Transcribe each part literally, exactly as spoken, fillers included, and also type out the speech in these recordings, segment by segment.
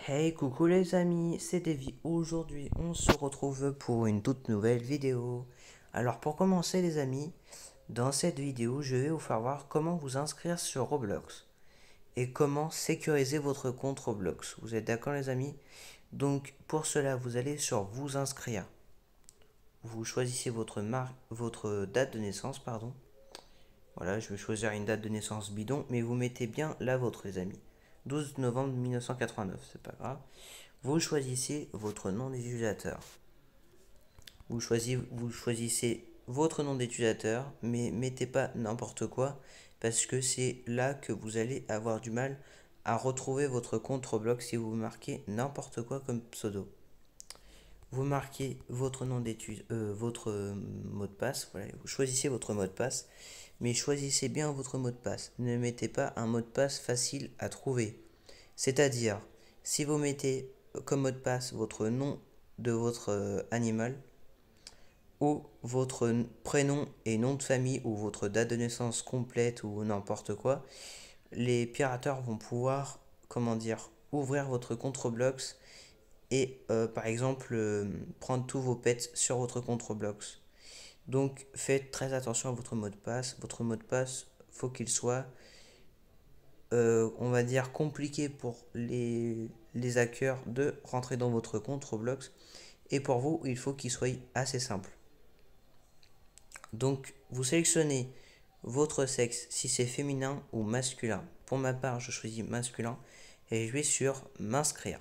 Hey, coucou les amis, c'est Davy. Aujourd'hui, on se retrouve pour une toute nouvelle vidéo. Alors, pour commencer, les amis, dans cette vidéo, je vais vous faire voir comment vous inscrire sur Roblox et comment sécuriser votre compte Roblox. Vous êtes d'accord, les amis? Donc, pour cela, vous allez sur vous inscrire. Vous choisissez votre marque, votre date de naissance, pardon. Voilà, je vais choisir une date de naissance bidon, mais vous mettez bien la vôtre, les amis. douze novembre mille neuf cent quatre-vingt-neuf, c'est pas grave. Vous choisissez votre nom d'utilisateur. Vous choisissez, vous choisissez votre nom d'utilisateur, mais mettez pas n'importe quoi, parce que c'est là que vous allez avoir du mal à retrouver votre compte Roblox si vous marquez n'importe quoi comme pseudo. Vous marquez votre nom d'étude, euh, votre mot de passe, voilà, vous choisissez votre mot de passe, mais choisissez bien votre mot de passe. Ne mettez pas un mot de passe facile à trouver. C'est-à-dire, si vous mettez comme mot de passe votre nom de votre euh, animal, ou votre prénom et nom de famille, ou votre date de naissance complète, ou n'importe quoi, les pirateurs vont pouvoir, comment dire, ouvrir votre compte Roblox et euh, par exemple euh, prendre tous vos pets sur votre compte Roblox. Donc faites très attention à votre mot de passe. Votre mot de passe, faut qu'il soit, euh, on va dire, compliqué pour les, les hackers de rentrer dans votre compte Roblox. Et pour vous, il faut qu'il soit assez simple. Donc vous sélectionnez votre sexe, si c'est féminin ou masculin. Pour ma part, je choisis masculin et je vais sur m'inscrire.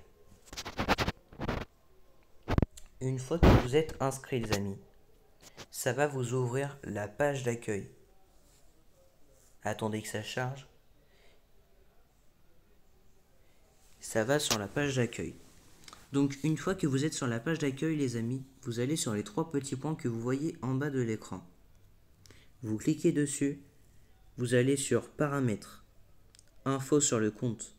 Une fois que vous êtes inscrit, les amis, ça va vous ouvrir la page d'accueil. Attendez que ça charge. Ça va sur la page d'accueil. Donc une fois que vous êtes sur la page d'accueil, les amis, vous allez sur les trois petits points que vous voyez en bas de l'écran. Vous cliquez dessus, vous allez sur paramètres, info sur le compte.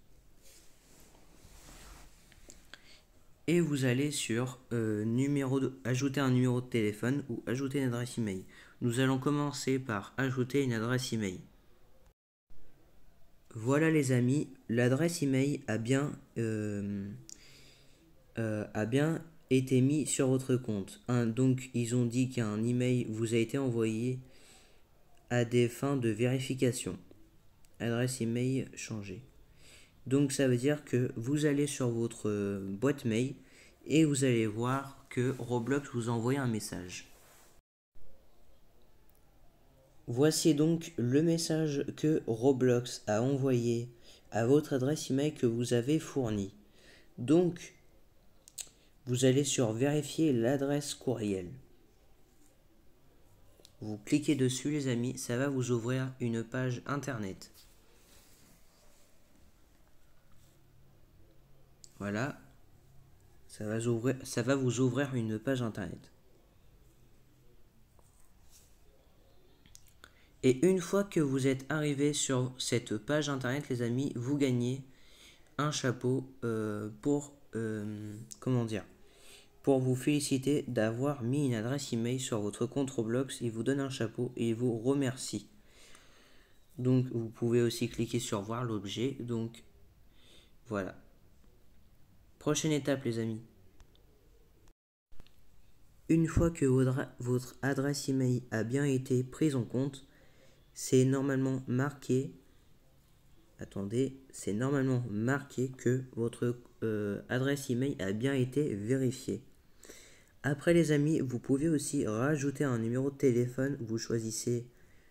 Et vous allez sur euh, numéro de, ajouter un numéro de téléphone ou ajouter une adresse email. Nous allons commencer par ajouter une adresse email. Voilà les amis, l'adresse email a bien, euh, euh, a bien été mis sur votre compte. Un, donc ils ont dit qu'un email vous a été envoyé à des fins de vérification. Adresse email changée. Donc ça veut dire que vous allez sur votre euh, boîte mail et vous allez voir que Roblox vous envoie un message. Voici donc le message que Roblox a envoyé à votre adresse email que vous avez fournie. Donc, vous allez sur vérifier l'adresse courriel. Vous cliquez dessus les amis, ça va vous ouvrir une page internet. Voilà, ça va, ouvrir, ça va vous ouvrir une page internet. Et une fois que vous êtes arrivé sur cette page internet, les amis, vous gagnez un chapeau euh, pour, euh, comment dire, pour vous féliciter d'avoir mis une adresse email sur votre compte Roblox. Il vous donne un chapeau et il vous remercie. Donc vous pouvez aussi cliquer sur voir l'objet. Donc voilà. Prochaine étape les amis. Une fois que votre adresse email a bien été prise en compte, c'est normalement marqué. Attendez, c'est normalement marqué que votre euh, adresse email a bien été vérifiée. Après les amis, vous pouvez aussi rajouter un numéro de téléphone. Vous choisissez,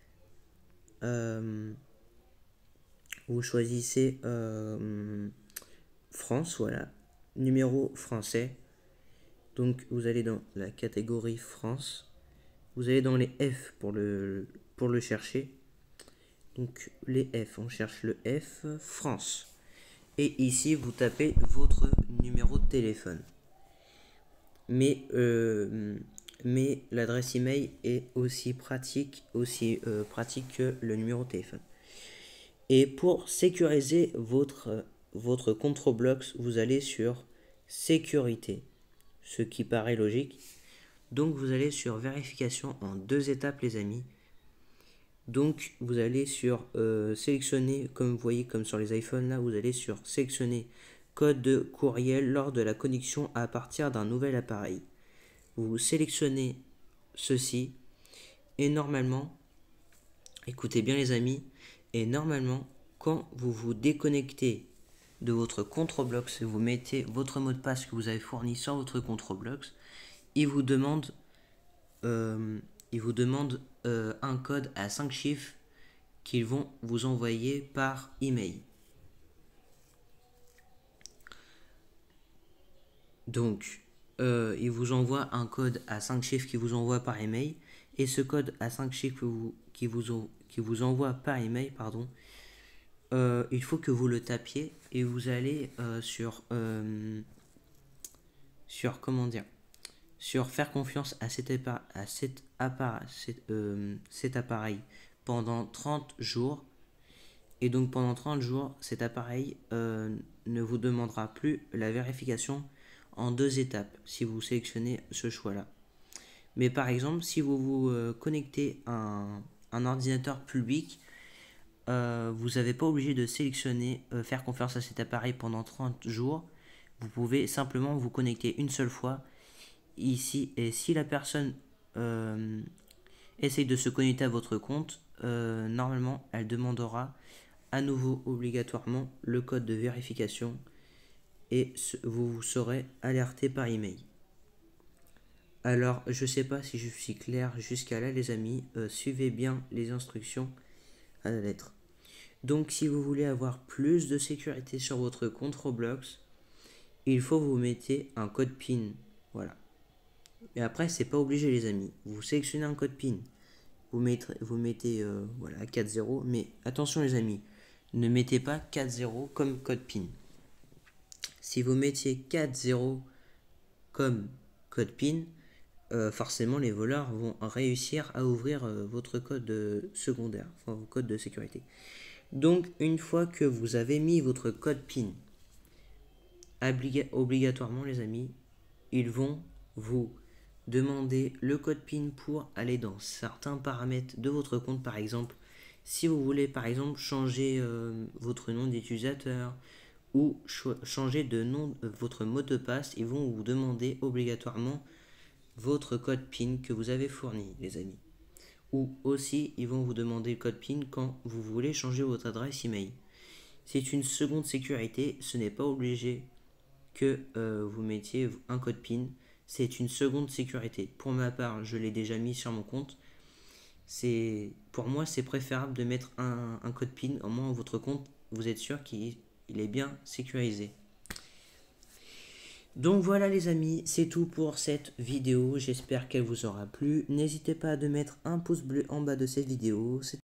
euh, vous choisissez euh, France, voilà, numéro français. Donc vous allez dans la catégorie France. Vous allez dans les F pour le, pour le chercher. Donc les F, on cherche le F, France. Et ici, vous tapez votre numéro de téléphone. Mais, euh, mais l'adresse email est aussi pratique, aussi euh, pratique que le numéro de téléphone. Et pour sécuriser votre, votre compte Roblox, vous allez sur sécurité, ce qui paraît logique. Donc vous allez sur vérification en deux étapes les amis. Donc vous allez sur euh, sélectionner, comme vous voyez comme sur les iPhones là, vous allez sur sélectionner code de courriel lors de la connexion à partir d'un nouvel appareil. Vous sélectionnez ceci et normalement, écoutez bien les amis, et normalement, quand vous vous déconnectez de votre compte Roblox et vous mettez votre mot de passe que vous avez fourni sur votre compte Roblox, il vous demande, euh, il vous demande euh, un code à cinq chiffres qu'ils vont vous envoyer par email. Donc, euh, il vous envoie un code à cinq chiffres qui vous envoie par email. Et ce code à cinq chiffres vous, qui, vous, qui vous envoie par email, pardon, euh, il faut que vous le tapiez et vous allez euh, sur, euh, sur, comment dire, sur faire confiance à cet, à cet, appareil, cet, euh, cet appareil pendant trente jours. Et donc pendant trente jours, cet appareil euh, ne vous demandera plus la vérification en deux étapes si vous sélectionnez ce choix-là. Mais par exemple, si vous vous euh, connectez à un, un ordinateur public, euh, vous n'avez pas obligé de sélectionner euh, faire confiance à cet appareil pendant trente jours. Vous pouvez simplement vous connecter une seule fois ici. Et si la personne euh, essaye de se connecter à votre compte, euh, normalement, elle demandera à nouveau obligatoirement le code de vérification et vous serez alerté par email. Alors, je ne sais pas si je suis clair jusqu'à là, les amis. Euh, suivez bien les instructions à la lettre. Donc, si vous voulez avoir plus de sécurité sur votre compte Roblox, il faut vous mettez un code PIN. Voilà. Et après, c'est pas obligé, les amis. Vous sélectionnez un code PIN. Vous mettez, vous mettez euh, voilà, quatre zéro. Mais attention, les amis. Ne mettez pas quatre zéro comme code PIN. Si vous mettiez quatre zéro comme code PIN, euh, forcément les voleurs vont réussir à ouvrir euh, votre code euh, secondaire, enfin vos codes de sécurité. Donc une fois que vous avez mis votre code PIN, obligatoirement les amis, ils vont vous demander le code PIN pour aller dans certains paramètres de votre compte. Par exemple, si vous voulez par exemple changer euh, votre nom d'utilisateur ou changer de nom de votre mot de passe, ils vont vous demander obligatoirement votre code PIN que vous avez fourni, les amis. Ou aussi, ils vont vous demander le code PIN quand vous voulez changer votre adresse email. C'est une seconde sécurité, ce n'est pas obligé que euh, vous mettiez un code PIN. C'est une seconde sécurité. Pour ma part, je l'ai déjà mis sur mon compte. C'est, pour moi, c'est préférable de mettre un, un code PIN. Au moins, votre compte, vous êtes sûr qu'il est bien sécurisé. Donc voilà les amis, c'est tout pour cette vidéo. J'espère qu'elle vous aura plu. N'hésitez pas à de mettre un pouce bleu en bas de cette vidéo.